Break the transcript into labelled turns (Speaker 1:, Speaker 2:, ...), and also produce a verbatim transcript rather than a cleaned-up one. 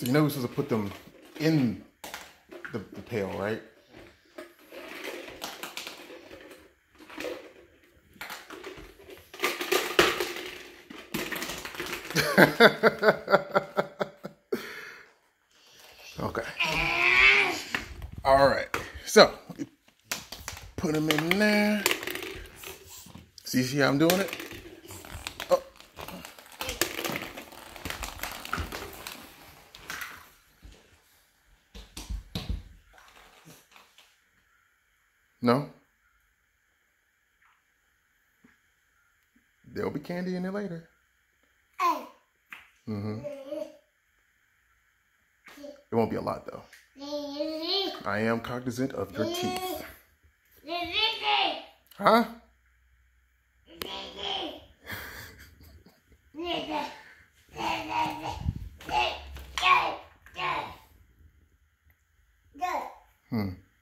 Speaker 1: So you know we're supposed to put them in the, the pail, right? Okay. All right. So put them in there. See, see how I'm doing it? Oh. No. There'll be candy in there later. Mm-hmm. It won't be a lot though. I am cognizant of your teeth. Huh? Hmm.